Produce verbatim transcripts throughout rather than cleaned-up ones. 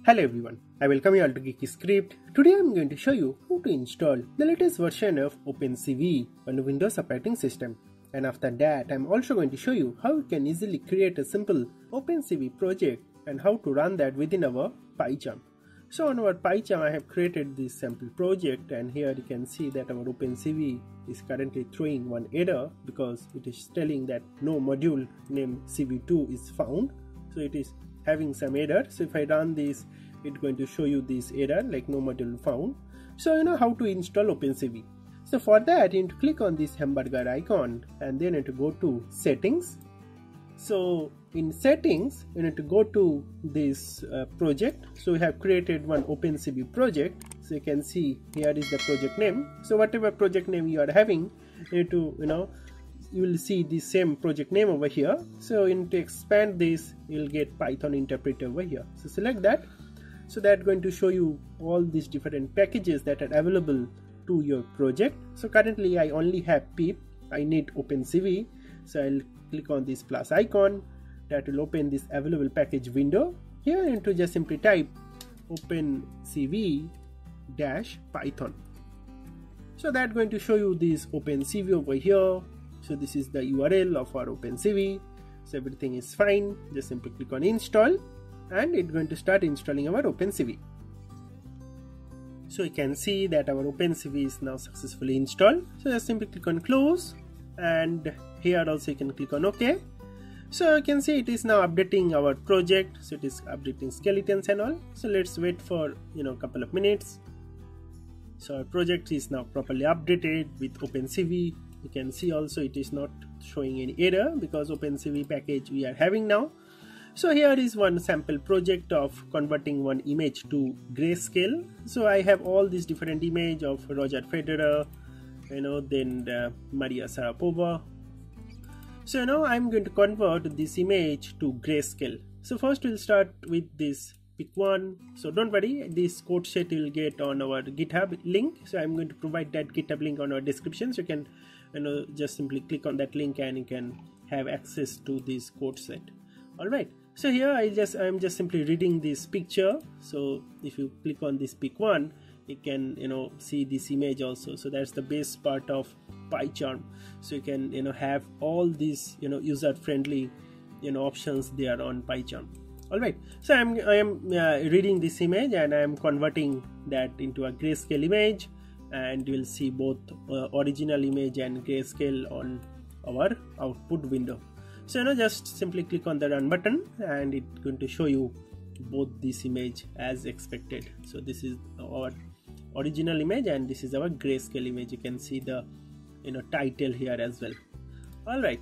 Hello everyone, I welcome you all to Geeky Script. Today I am going to show you how to install the latest version of OpenCV on the Windows operating system. And after that, I am also going to show you how you can easily create a simple OpenCV project and how to run that within our Python. So on our Python, I have created this sample project, and here you can see that our OpenCV is currently throwing one error because it is telling that no module named C V two is found. So it is having some error. So if I run this, it's going to show you this error like no module found. So you know how to install OpenCV. So for that, you need to click on this hamburger icon and then you need to go to settings. So in settings, you need to go to this uh, project. So we have created one OpenCV project. So you can see here is the project name. So whatever project name you are having, you need to, you know, you will see the same project name over here. So you need to expand this, you will get Python interpreter over here. So select that. So that's going to show you all these different packages that are available to your project. So currently I only have pip, I need OpenCV. So I'll click on this plus icon. That will open this available package window. Here you need to just simply type OpenCV dash Python. So that's going to show you this OpenCV over here. So this is the U R L of our OpenCV. So everything is fine. Just simply click on install and it's going to start installing our OpenCV. So you can see that our OpenCV is now successfully installed. So just simply click on close, and here also you can click on OK. So you can see it is now updating our project. So it is updating skeletons and all. So let's wait for you know a couple of minutes. So our project is now properly updated with OpenCV. You can see also it is not showing any error because OpenCV package we are having now. So here is one sample project of converting one image to grayscale. So I have all these different image of Roger Federer, you know, then uh, Maria Sharapova. So now I'm going to convert this image to grayscale. So first we'll start with this pick one. So don't worry, this code set you will get on our GitHub link. So I'm going to provide that GitHub link on our description. So you can you know just simply click on that link and you can have access to this code set. Alright, so here I just I'm just simply reading this picture. So if you click on this pick one, you can you know see this image also. So that's the best part of PyCharm. So you can you know have all these you know user friendly you know options there on PyCharm. Alright, so I'm I am uh, reading this image and I am converting that into a grayscale image, and you will see both uh, original image and grayscale on our output window. So you know just simply click on the run button and it's going to show you both this image as expected. So this is our original image and this is our grayscale image. You can see the you know title here as well. Alright,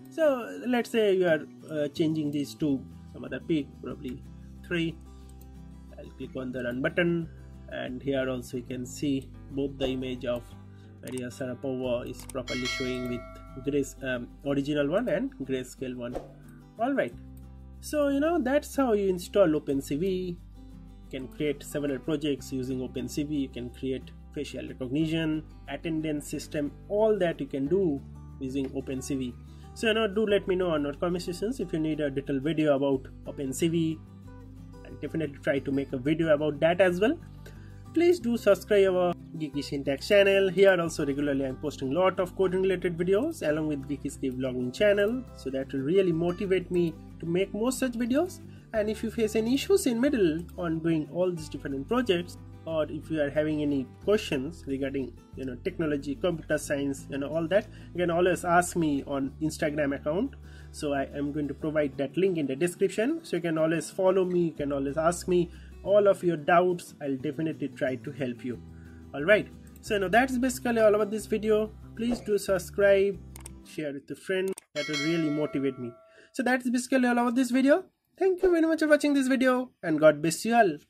so let's say you are uh, changing these to some other pick, probably three. I'll click on the run button, and here also you can see both the image of Maria Sharapova is properly showing with grace um, original one and grayscale one. Alright, so you know that's how you install OpenCV. You can create several projects using OpenCV. You can create facial recognition, attendance system, all that you can do using OpenCV. So you know do let me know on our comment sections if you need a detailed video about OpenCV. I'll definitely try to make a video about that as well. Please do subscribe our Geeky Syntax channel. Here also regularly I'm posting a lot of coding related videos along with Geeky Script vlogging channel. So that will really motivate me to make more such videos. And if you face any issues in middle on doing all these different projects, or if you are having any questions regarding you know technology, computer science, you know all that, you can always ask me on Instagram account. So I am going to provide that link in the description. So you can always follow me, you can always ask me all of your doubts. I'll definitely try to help you. Alright, so you know that's basically all about this video. Please do subscribe, share with a friend. That will really motivate me. So that's basically all about this video. Thank you very much for watching this video, and God bless you all.